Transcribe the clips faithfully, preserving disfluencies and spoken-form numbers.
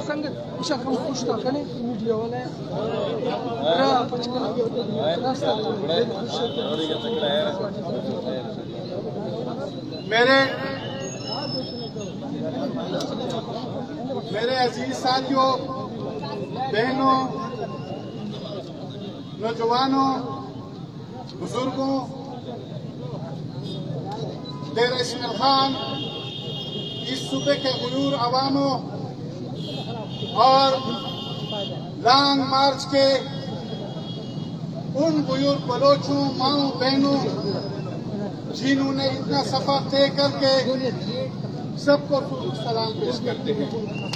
संगत इशा कम खुश था कने वीडियो वाला रा बचकन रास्ता मेरे मेरे अजीज साथियों, बहनों, नौजवानों, बुजुर्गों, देर इस्माइल खान इस सूबे के गुरूर अवामों और लॉन्ग मार्च के उन गुरूर बलोचों, माओं, बहनों जिन्होंने इतना सफर तय करके सबको सलाम पेश करते हैं।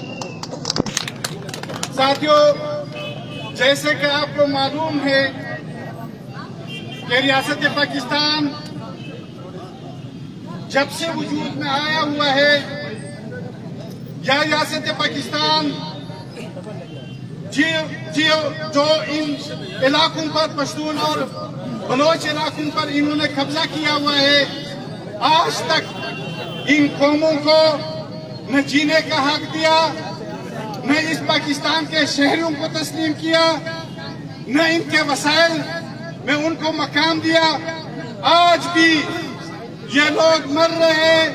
साथियों, जैसे कि आपको मालूम है कि रियासत पाकिस्तान जब से वजूद में आया हुआ है, यह रियासत पाकिस्तान जी, जी, जो इन इलाकों पर पश्तून और बलोच इलाकों पर इन्होंने कब्जा किया हुआ है, आज तक इन कौमों को न जीने का हक दिया, न इस पाकिस्तान के शहरों को तस्लीम किया, न इनके वसाइल में उनको मकाम दिया। आज भी ये लोग मर रहे हैं,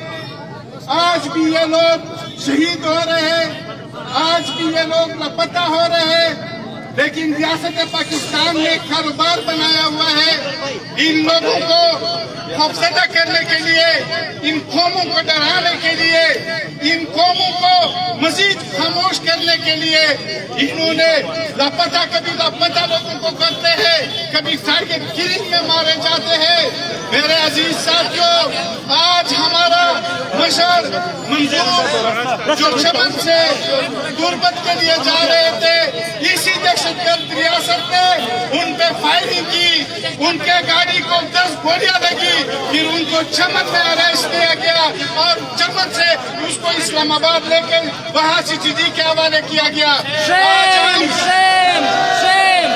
आज भी ये लोग शहीद हो रहे हैं, आज भी ये लोग लापता हो रहे हैं, लेकिन रियासत पाकिस्तान ने कारोबार बनाया हुआ है इन लोगों को खौफजदा करने के लिए, इन कौमों को डराने के लिए, इन कौमों को मजीद खामोश करने के लिए इन्होंने लापता कभी लापता लोगों को करते हैं, कभी टारगेट किलिंग में मारे जाते हैं। मेरे अजीज साथियों, आज हमारा मशर मंजूर जो चमन से तुरबत के लिए जा रहे थे, इसी दहशतगर्द रियासत ने उन पे फायरिंग की, उनके गाड़ी को दस गोलियां लगी, फिर उनको चमन में अरेस्ट किया गया और चमन से उसको इस्लामाबाद लेकर वहां से सीसीडी के हवाले किया गया। Shame, shame, shame.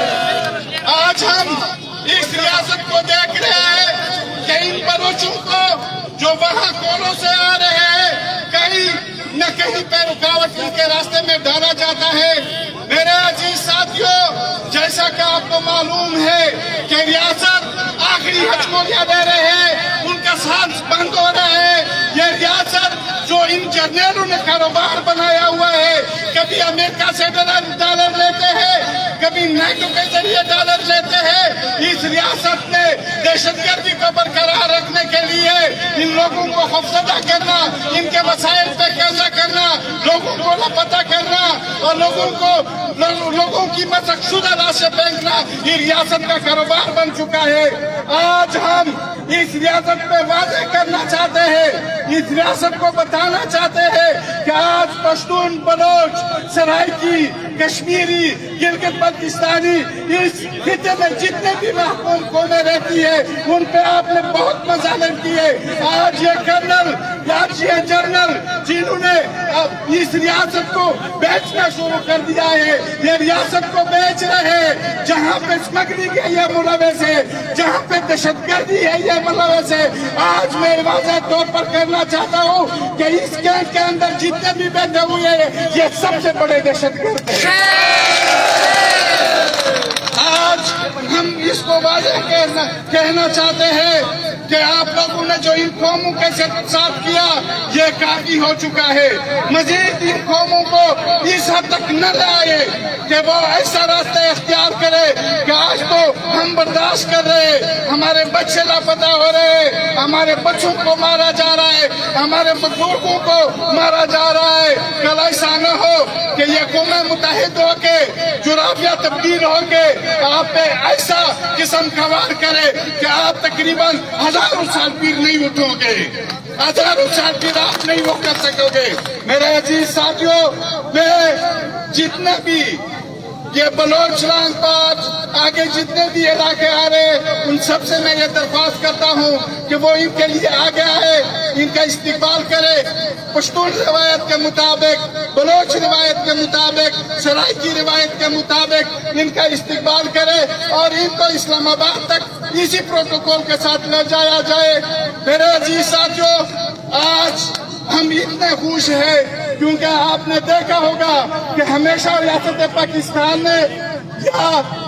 आज हम इस रियासत को देख रहे हैं कि इन बलोचों को जो वहां कोलों से आ रहे हैं, कहीं न कहीं पे रुकावट इनके रास्ते में डाला जाता है। मेरे अजीज साथियों, जैसा कि आपको मालूम है कि रियासत आखिरी हथकड़ियां दे रहे हैं, उनका सांस बंद हो रहा है। ये रियासत जो इन जर्नलों ने कारोबार बनाया हुआ है, कभी अमेरिका से डॉलर लेते हैं, कभी नाटो के जरिए डॉलर लेते हैं। इस रियासत ने दहशतगर्दी को बरकरार रखने के लिए इन लोगों को खौफजदा करना, इनके वसाइल पे कब्जा करना, लोगों को लापता करना और लोगों को लोगों की मशकशुदा लाशें फेंकना ये रियासत का कारोबार बन चुका है। आज हम इस रियासत पे वादे करना चाहते हैं, इस रियासत को बताना चाहते हैं कि आज पश्तून, बलोच, सराइकी, कश्मीरी, गिलगित बल्तिस्तानी, इस खिते में जितने भी महकूम कौमें रहती है, उन पे आपने बहुत मजालिम किए। आज ये कर्नल, आज ये जनरल जिन्होंने इस रियासत को बेचना शुरू कर दिया है, ये रियासत को बेच रहे हैं। जहाँ पे स्मगलिंग है ये मुलविस है, जहाँ पे दहशतगर्दी है ये मुलविस है। आज मैं वाज़ेह तौर पर करना चाहता हूँ कि इस कैंप के अंदर जितने भी बैठे हुए हैं, ये सबसे बड़े दहशतगर्द हैं। आज हम इसको वाज़ेह कहना, कहना चाहते हैं कि आप लोगों ने जो इन कौमों के साथ किया, ये काफी हो चुका है। मजीद इन कौमों को इस हद तक न लाए कि वो ऐसा रास्ता इख्तियार करे कि आज तो हम बर्दाश्त कर रहे हैं, हमारे बच्चे लापता हो रहे हैं, हमारे बच्चों को मारा जा रहा है, हमारे बुजुर्गों को मारा जा रहा है। कल ऐसा न हो कि ये कौमें मुत्तहिद होके, जुराफिया तब्दील होके आप पे ऐसा किस्म का वार करे कि आप तकरीबन हजारों साल पीर नहीं उठोगे, हजारों साल पीर आप नहीं वो कर सकोगे। मेरे अजीज साथियों, मैं जितने भी ये बलोच, लांगपात, आगे जितने भी इलाके आ रहे हैं, उन सबसे मैं ये दरख्वास्त करता हूँ कि वो इनके लिए आगे आए, इनका इस्तेमाल करे। पश्तून रिवायत के मुताबिक, बलोच रिवायत के मुताबिक, सराइकी रिवायत के मुताबिक इनका इस्तेमाल करे और इनको इस्लामाबाद तक इसी प्रोटोकॉल के साथ ले जाया जाए। मेरे अजीज साथियों, आज हम इतने खुश हैं क्योंकि आपने देखा होगा कि हमेशा रियासत पाकिस्तान ने या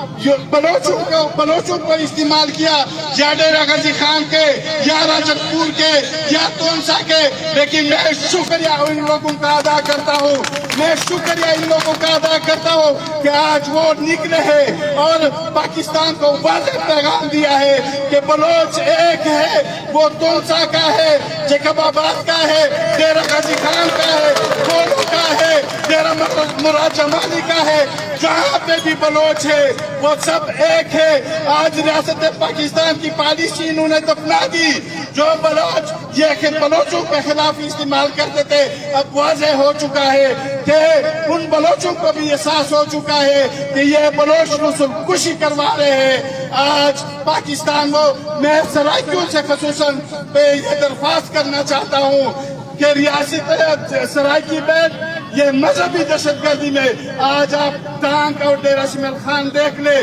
बलोचों को बलोचों को इस्तेमाल किया, या डेरा गाजी खान के, या राजकपुर के, या तोनसा के। लेकिन मैं शुक्रिया इन लोगों का अदा करता हूँ, मैं शुक्रिया इन लोगों का अदा करता हूँ कि आज वो निकले हैं और पाकिस्तान को वाज़ेह पैगाम दिया है कि बलोच एक है, वो तोनसा का है, जैकबाबाद का है, डेरा गाजी खान का है, कोलो का है, डेरा मुराद जमाली का है। जहाँ पे भी बलोच है वो सब एक है। आज रियासत पाकिस्तान की पॉलिसी इन्होंने दफना दी। जो बलोच ये कि बलोचों के खिलाफ इस्तेमाल करते थे, अब वाज़ेह हो चुका है कि उन बलोचों को भी एहसास हो चुका है कि ये बलोच रसूल खुशी करवा रहे हैं। आज पाकिस्तान को मैं सराइकियों से खसूसन पे ये दरख्वास्त करना चाहता हूँ कि रियासत सराइकी में ये मजहबी दहशतगर्दी में आज आप टांग और डेरा शिमर खान देख ले।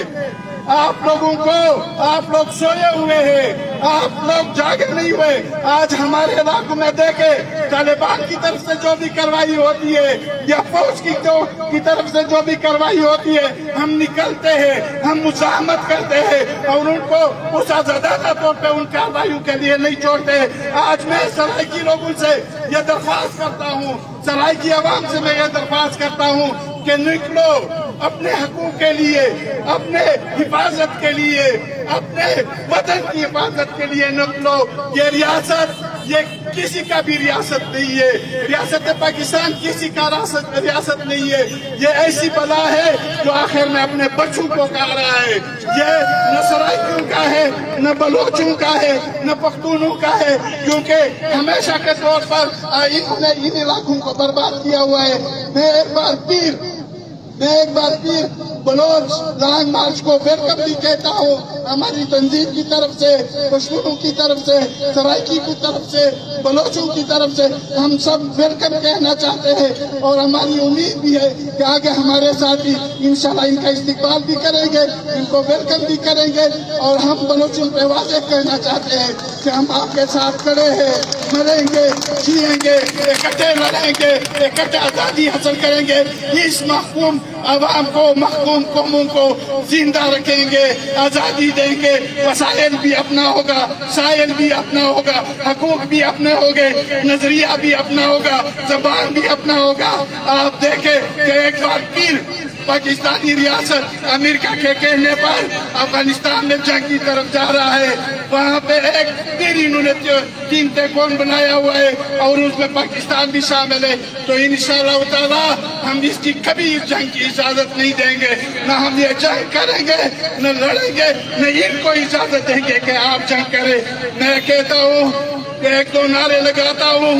आप लोगों को, आप लोग सोए हुए हैं, आप लोग जागे नहीं हुए। आज हमारे इलाकों में देखे तालिबान की तरफ से जो भी कार्रवाई होती है या फौज की जो की तरफ से जो भी कार्रवाई होती है, हम निकलते हैं, हम मुजाहमत करते हैं और उनको उस आजादाना तौर पे उन कार्रवाइयों के लिए नहीं छोड़ते। आज मैं सराइकी लोगों से ये दरख्वास्त करता हूँ, सराइकी आवाम से मैं ये दरख्वास्त करता हूँ कि निकलो, अपने हकूक के लिए, अपने हिफाजत के लिए, अपने वतन की हिफाजत के लिए निकलो। ये रियासत ये किसी का भी रियासत नहीं है, रियासत पाकिस्तान किसी का रियासत नहीं है। ये ऐसी बला है जो आखिर में अपने बच्चों को खा रहा है। ये न सराइकियों का है, न बलोचों का है, न पख्तूनों का है, क्योंकि हमेशा के तौर पर इन्होंने इन इलाकों को बर्बाद किया हुआ है। मैं एक बार फिर मैं एक बार फिर बलोच लॉन्ग मार्च को वेलकम भी कहता हूँ, हमारी तंजीम की तरफ से, पश्तूनों की तरफ से, सराइकी की तरफ से, बलोचों की तरफ से हम सब वेलकम कहना चाहते हैं। और हमारी उम्मीद भी है कि आगे हमारे साथी इंशाल्लाह इनका इस्तिकबाल भी करेंगे, इनको वेलकम भी करेंगे। और हम बलोचों पे वाज़ेह कहना चाहते हैं कि हम आपके साथ खड़े हैं, मरेंगे, जिएंगे, इकट्ठे लड़ेंगे, इकट्ठे आज़ादी हासिल करेंगे। इस महकूम आवाम को, महकूम कौमों को जिंदा रखेंगे, आजादी देंगे। वसाइल भी अपना होगा, साइल भी अपना होगा, हकूक भी अपने होंगे, नजरिया भी अपना होगा, जबान भी अपना होगा। आप देखें कि एक बार फिर पाकिस्तानी रियासत अमेरिका के कहने पर अफगानिस्तान में जंग की तरफ जा रहा है। वहाँ पे एक फिर इन्होंने तीन तहकोन बनाया हुआ है और उसमें पाकिस्तान भी शामिल है। तो इंशाअल्लाह ताला हम इसकी कभी जंग की इजाजत नहीं देंगे, न हम ये जंग करेंगे, न लड़ेंगे, न इनको इजाजत देंगे कि आप जंग करें। मैं कहता हूँ, एक दो नारे लगाता हूँ,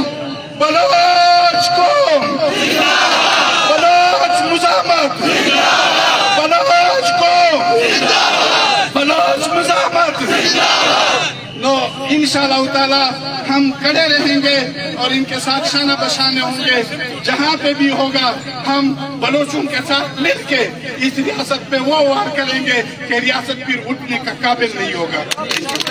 बलोच को, बलोच मुजामत, बलोच को, बलोच मुजामत। नो इंशाअल्लाह ताला हम खड़े रहेंगे और इनके साथ शाना बशाने होंगे। जहाँ पे भी होगा हम बलोचों के साथ मिलके इस रियासत पे वो वार करेंगे कि रियासत फिर उठने का काबिल नहीं होगा।